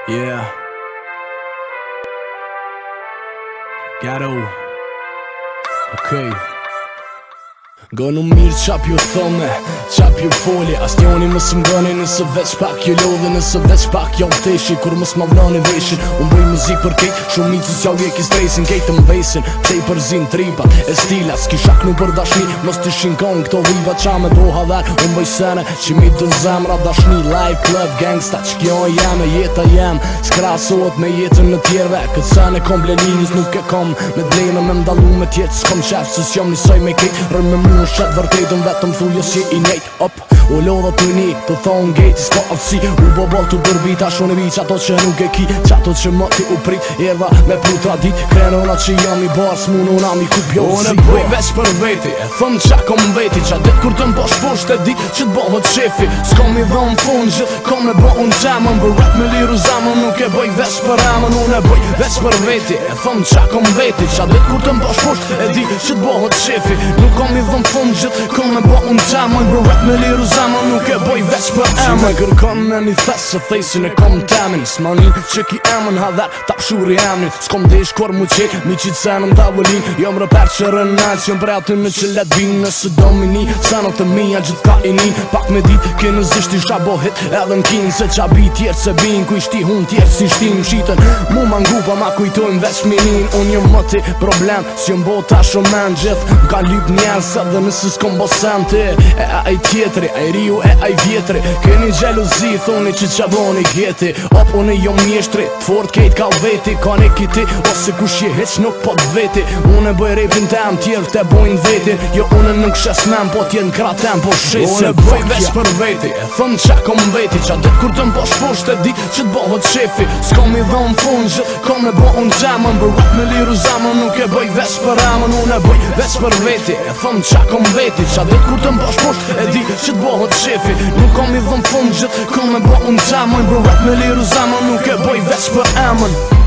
Yeah. Ghetto. Okay. Gënu mirë qap ju thome, qap ju foli. As njoni më së mgëni nëse veç pak ju lodhe, nëse veç pak jau teshi. Kur më s'ma vnani veshin, unë bëj muzik për kejt. Shumicës jau vjek i stresin, kejtë më vesin. Prej për zin tripa, e stila, s'ki shaknu për dashni. Mës t'i shinkon këto viva qa me doha dher. Unë bëj sene, që mi të zemra dashni. Live club, gangsta, që kjo jeme, jeta jem. S'krasohet me jetën në tjerve. Këtë sene kom blelinjës, nuk e kom. Me dlejme me mdalu me tjetë, s'kom qef, se s'jom njësoj me kejt. Rëm me mu në shetë vërtetën, vetëm thujës që i nejt. Op, u lodha të një, të thonë gejti s'ka aftësi. U bobol të bërbita, shone vi qato që nuk e ki. Qato që më ti u prit, erva me prutra dit. Krenona që jam i barë, s'mununa mi ku pjohë. Unë e bëj veç për veti, e thëmë qa kom veti. Qa dit kur të mbosh posht e di që t'bohët shefi. S'kom i dhëmë fund gjithë, kom e bo unë temën. Bër rap me liru zamën, nuk e bëj veç për amën. Unë e bëj veç për veti, e thëmë qa kom veti. Qa dit kur të mbosh posht e di që t'bohët shefi. Nuk kom i dhëmë fund gjithë, kom e bo unë temën. Bër rap me liru zamën, nuk e bëj veç për amën. Që me kërkon në një thes se thejsin e kom temin. S'manin që ki emën hadher, ta shuri emnin. S'kom desh kur mu qek, mi qitë senën t'avullin. Jom rëper që rënajt, jom pre aty në që let bin. Nëse do mini, senët të mija gjithë ka i nin. Pak me dit, kënë zisht isha bohit edhe n'kin. Se qa bi tjerë se bin, ku ishti hun tjerë si shtin mshitën. Mu mangu pa ma kujtojnë veç minin. Unë jom më ti problem, s'jom bo ta shumen gjithë. M'ka lyp njerës edhe nëse s'kom bo sen ti. E aj tjetri, aj riu e aj vjetri. Keni gjeluzi, thoni që qa boni gjeti. Op, unë jom mjeshtri, t'fort kejt ka veti. Ka ne kiti, ose kush je heq nuk po t'veti. Unë e bëj repin tem, tjerë te bojnë vetin. Jo unë nuk shes men, po t'jen kratem, po shesin. Unë e bëj veç për veti, e thëm qa kom veti. Qa dit kur të mbosh posht e di që t'bohët shefi. S'kom i dhëm fund gjithë, kom e bo unë temën. Bër rap me liru zamën, nuk e bëj veç për amën. Unë e bëj veç për veti, e thëm qa kom veti. Qa dit kur të mbosh posht e di që t'bohët shefi. Nuk kom i dhëm fund gjithë, kom e bo unë temën. Bër rap me liru zamën, nuk e bëj veç për amën.